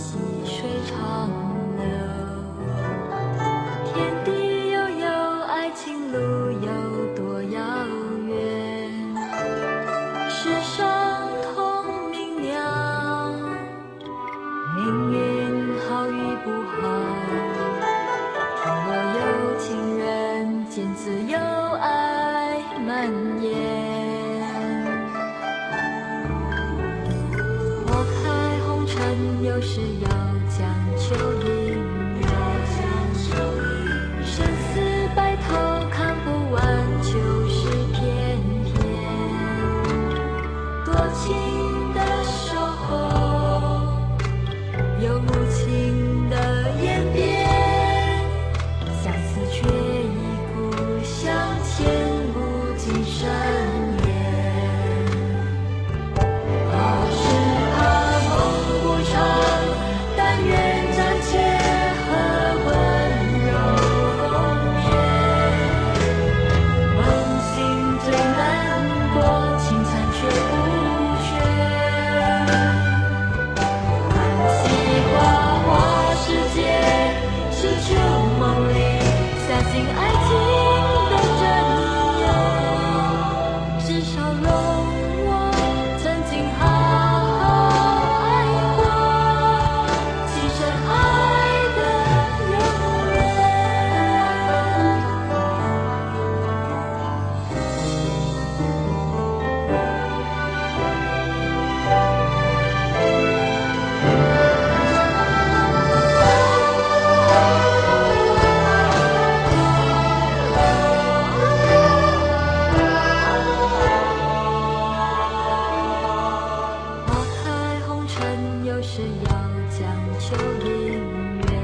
细水长流。天地悠悠，爱情路有多遥远？世上同命量，命运好与不好，天若有情人，见自有爱蔓延。花开红尘，有时要讲求姻缘，生死白头看不完，就是偏偏多情的守候，有无情的演变，相思却已故，相牵不尽深渊。是怕梦不长，但愿暂且和温柔眠。梦醒最难过，情残却不绝。叹息花花世界，是旧梦里相信爱情的真由，至少容我曾经好好爱过，今生爱的永远。花开红尘，有时要讲求姻缘，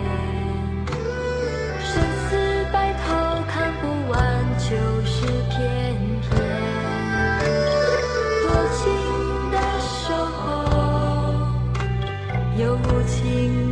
生死白头看不完，就是偏偏多情的守候，有无情